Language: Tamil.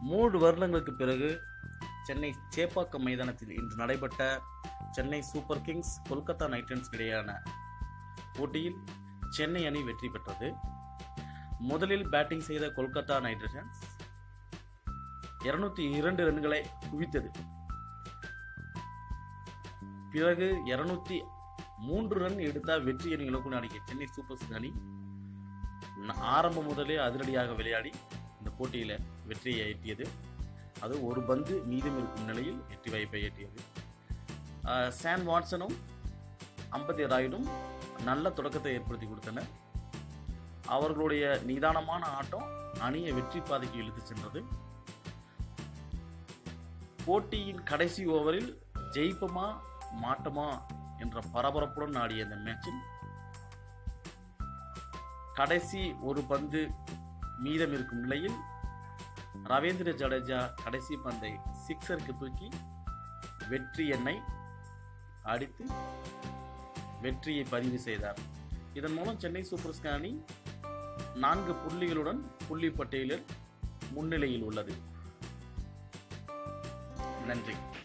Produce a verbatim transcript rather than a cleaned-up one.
மூன்று வருடங்களுக்கு பிறகு சென்னை சேப்பாக்கம் மைதானத்தில் இன்று நடைபெற்ற Chennai Super Kings Kolkata Knight Riders இடையேயான போட்டியில் சென்னை அணி வெற்றி பெற்றது. முதலில் பேட்டிங் செய்த கொல்கத்தா நைட் ரைடர்ஸ் இருநூத்தி இரண்டு ரன்களை குவித்தது. பிறகு இருநூத்தி மூன்று ரன் எடுத்தால் வெற்றி என இலக்கு நாடிய சென்னை சூப்பர் கிங்ஸ் அணி ஆரம்பம் முதலே அதிரடியாக விளையாடி இந்த போட்டியில வெற்றியை ஈட்டியது. அது ஒரு பந்து மீதம் இருக்கும் நிலையில் வெற்றி வாய்ப்பை ஈட்டியது. சாம் வாட்சனும் அம்பத்தி ராயுடும் நல்ல தொடக்கத்தை ஏற்படுத்தி கொடுத்தனர். அவர்களுடைய நிதானமான ஆட்டம் அணியை வெற்றி பாதைக்கு இழுத்து சென்றது. போட்டியின் கடைசி ஓவரில் ஜெயிப்பமா மாட்டமா என்ற பரபரப்புடன் ஆடிய இந்த மேட்சில் கடைசி ஒரு பந்து மீதம் இருக்கும் நிலையில் ரவீந்திர ஜடேஜா கடைசி பந்தை சிக்ஸருக்கு தூக்கி வெற்றி எண்ணை அடித்து வெற்றியை பதிவு செய்தார். இதன் மூலம் சென்னை சூப்பர் கிங்ஸ் அணி நான்கு புள்ளிகளுடன் புள்ளி பட்டியலில் முன்னிலையில் உள்ளது. நன்றி.